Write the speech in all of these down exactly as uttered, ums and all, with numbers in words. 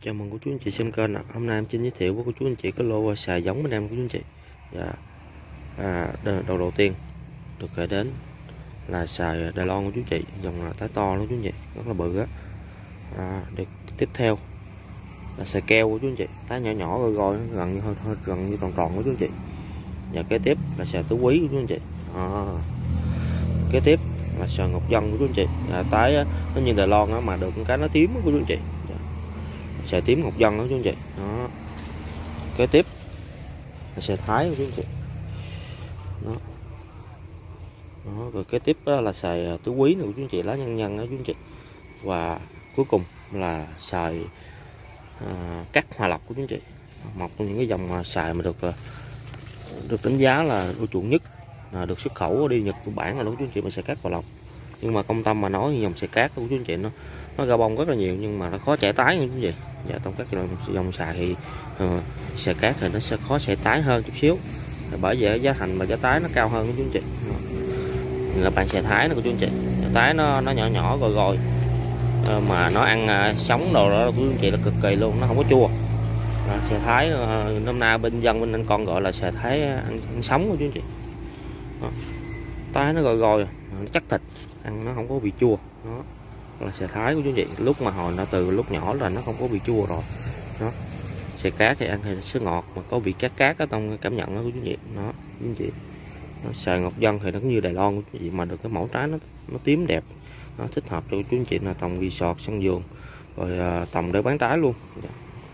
Chào mừng cô chú anh chị xem kênh. Hôm nay em xin giới thiệu với cô chú anh chị cái lô xài giống bên em cô chú anh chị. Dạ. À, đầu đầu tiên được kể đến là xài Đài Loan của chú chị, dòng là tái to đó chú anh chị, rất là bự á. À, được tiếp theo là xài keo của chú anh chị, tái nhỏ nhỏ goi goi gần như hơi, hơi gần như tròn tròn của chú anh chị. Và kế tiếp là xài tứ quý của chú anh chị. À, kế tiếp là xài ngọc dân của chú anh chị. À, tái á, nó như Đài Loan á, mà được cái nó tím của chú anh chị. Xài tím ngọc dân đó chú anh chị. Đó. Kế tiếp là xài thái của chú anh chị. Đó. Đó. Rồi kế tiếp đó là xài tứ quý nữa của chú anh chị, lá nhân nhân đó chú anh chị. Và cuối cùng là xài à, cắt hòa lộc của chú anh chị. Một trong những cái dòng mà xài mà được được đánh giá là ưa chuộng nhất, à, được xuất khẩu đi Nhật Bản là đó chú anh chị, mà xài cắt hòa lộc. Nhưng mà công tâm mà nói dòng xài cát của chú anh chị nó nó ra bông rất là nhiều, nhưng mà nó khó chảy tái hơn chú anh chị. Dạ, trong các dòng xài thì uh, xài cát thì nó sẽ khó chảy tái hơn chút xíu, bởi vậy giá thành và giá tái nó cao hơn của chú anh chị. Là bạn xài thái nó của chú anh chị, tái nó nó nhỏ nhỏ rồi rồi uh, mà nó ăn uh, sống đồ đó của chú anh chị là cực kỳ luôn, nó không có chua. À, xài thái uh, năm nay bên dân bên anh con gọi là xài thái ăn, ăn sống của chú anh chị. Đó. Tái nó rồi rồi nó chắc thịt, ăn nó không có bị chua. Đó là xài thái của chú anh chị, lúc mà hồi nó từ lúc nhỏ là nó không có bị chua rồi. Đó, xài cát thì ăn thì sẽ ngọt mà có bị cát cát ở trong cảm nhận đó của chú anh chị. Đó chú anh chị. Nó xài ngọc dân thì nó cũng như Đài Loan của chú anh chị, mà được cái mẫu trái nó nó tím đẹp, nó thích hợp cho chú anh chị là trồng resort sân vườn rồi à, trồng để bán trái luôn. Đó.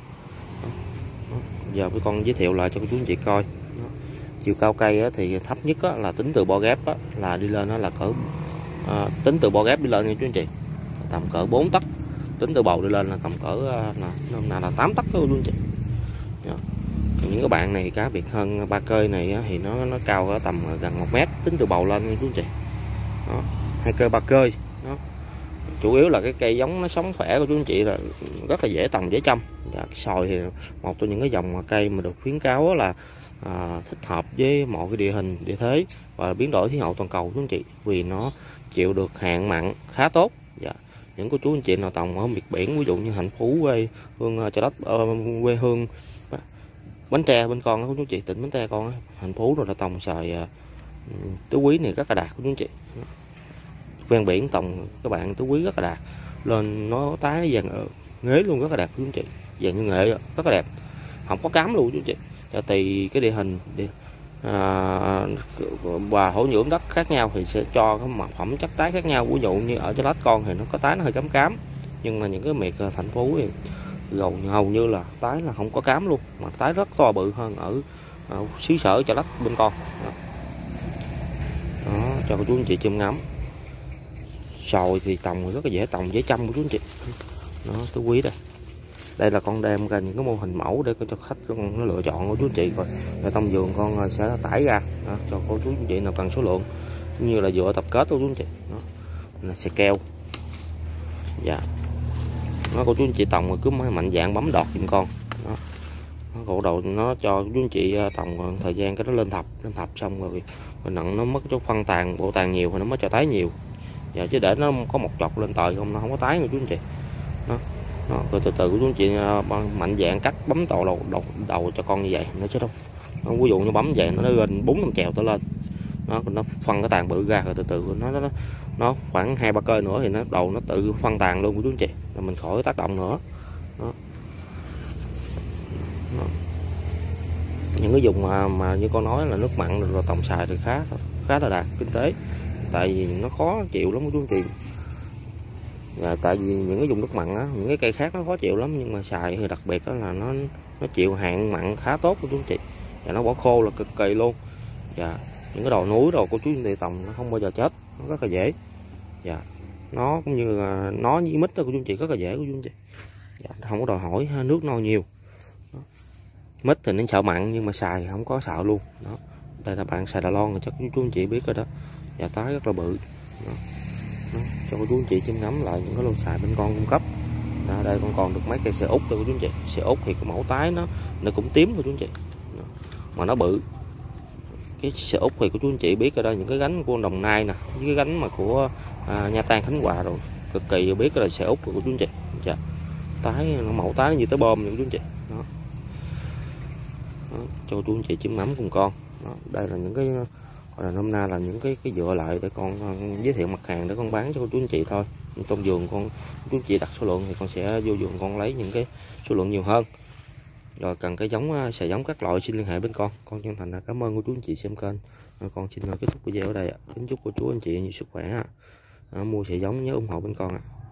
Đó. Giờ với con giới thiệu lại cho chú anh chị coi. Đó. Chiều cao cây á, thì thấp nhất á, là tính từ bo ghép á, là đi lên nó là cỡ à, tính từ bo ghép đi lên nha chú anh chị, tầm cỡ bốn tấc, tính từ bầu đi lên là tầm cỡ là là, là tám tấc thôi luôn chị. Đó. Những cái bạn này cá biệt hơn ba cơi này thì nó nó cao ở tầm gần một mét tính từ bầu lên nha chú anh chị. Đó. Hai cây ba cơi. Đó. Chủ yếu là cái cây giống nó sống khỏe của chú anh chị là rất là dễ trồng dễ chăm. Dạ, cái sòi thì một trong những cái dòng cây mà được khuyến cáo là à, thích hợp với mọi cái địa hình địa thế và biến đổi khí hậu toàn cầu chú anh chị, vì nó chịu được hạn mặn khá tốt. Dạ. Những cô chú anh chị nào trồng ở miệt biển, ví dụ như Hạnh Phú, quê hương Chợ Đất, quê hương Bến Tre bên con của chú chị, tỉnh Bến Tre con Hạnh Phú rồi là trồng xài uh, tứ quý này rất là đạt của chú chị. Ven biển trồng các bạn tứ quý rất là đạt, lên nó tái vàng nghế luôn, rất là đẹp của chú chị, vàng như nghệ rất là đẹp, không có cám luôn chú chị. Cho tùy cái địa hình địa, à, và thổ nhưỡng đất khác nhau thì sẽ cho cái mặt phẩm chất tái khác nhau. Ví dụ như ở Chợ Lách con thì nó có tái nó hơi cám cám, nhưng mà những cái miệt Thành Phố thì gầu hầu như là tái là không có cám luôn, mà tái rất to bự hơn ở, ở xứ sở Chợ Lách bên con. Đó. Đó, cho cô chú anh chị châm ngắm. Sòi thì trồng rất là dễ trồng dễ chăm của chú anh chị. Đó, tứ quý đây. Đây là con đem ra những cái mô hình mẫu để cho khách nó lựa chọn của chú anh chị rồi. Rồi trong vườn con sẽ tải ra. Đó, cho cô chú anh chị nào cần số lượng, như là dựa tập kết của chú anh chị. Đó, là xài keo. Dạ. Nó cô chú anh chị trồng rồi cứ mạnh dạng bấm đọt giùm con. Đó. Nó cổ đầu nó cho chú anh chị trồng thời gian cái nó lên thập, lên thập xong rồi, rồi nặng nó mất chỗ phân tàn, bộ tàn nhiều thì nó mới cho tái nhiều. Dạ, chứ để nó có một chọc lên tời không nó không có tái người chú anh chị. Đó. Đó, rồi từ từ của chú anh chị mạnh dạng cắt bấm đầu đầu, đầu đầu cho con như vậy nó sẽ nó, ví dụ như bấm vậy nó lên bốn năm chèo tới lên. Nó nó phân cái tàn bự ra rồi từ từ nó nó nó khoảng hai ba cơi nữa thì nó đầu nó tự phân tàn luôn của chú anh chị, là mình khỏi tác động nữa. Đó. Đó. Những cái vùng mà mà như con nói là nước mặn rồi trồng xài thì khá khá là đạt kinh tế, tại vì nó khó chịu lắm của chú anh chị. Và tại vì những cái vùng nước mặn á, những cái cây khác nó khó chịu lắm, nhưng mà xài thì đặc biệt đó là nó nó chịu hạn mặn khá tốt của chú anh chị, và nó bỏ khô là cực kỳ luôn. Và những cái đồi núi rồi của chú anh chị trồng nó không bao giờ chết, nó rất là dễ. Dạ. Nó cũng như là nó với mít đó của chú anh chị rất là dễ của chú anh chị. Dạ. Không có đòi hỏi nước no nhiều. Đó. Mít thì nó sợ mặn nhưng mà xài không có sợ luôn. Đó. Đây là bạn xài Đài Loan rồi chắc chú anh chị biết rồi đó. Dạ, tái rất là bự. Đó. Đó. Cho cô chú anh chị chiêm ngắm lại những cái lô xài bên con cung cấp. Đó. Đây con còn được mấy cây xe út cho cô chú anh chị. Xe út thì cái mẫu tái nó nó cũng tím của chú anh chị. Đó. Mà nó bự. Cái xe út thì của chú anh chị biết ở đây những cái gánh của Đồng Nai nè, với cái gánh mà của à, Nha Trang Khánh Hòa rồi cực kỳ biết là xe út của chú anh chị. Dạ. tái nó mẫu tái như tới bơm nha cô chú anh chị. Đó. Đó, cho cô chú anh chị chiêm ngắm cùng con. Đó, đây là những cái gọi là nôm na là những cái cái dựa lại để con giới thiệu mặt hàng để con bán cho cô chú anh chị thôi. Trong vườn con chú anh chị đặt số lượng thì con sẽ vô vườn con lấy những cái số lượng nhiều hơn. Rồi cần cái giống xà giống các loại xin liên hệ bên con. Con chân thành cảm ơn cô chú anh chị xem kênh. Con xin kết thúc video ở đây ạ. Kính chúc cô chú anh chị nhiều sức khỏe. À, mua xà giống nhớ ủng hộ bên con ạ.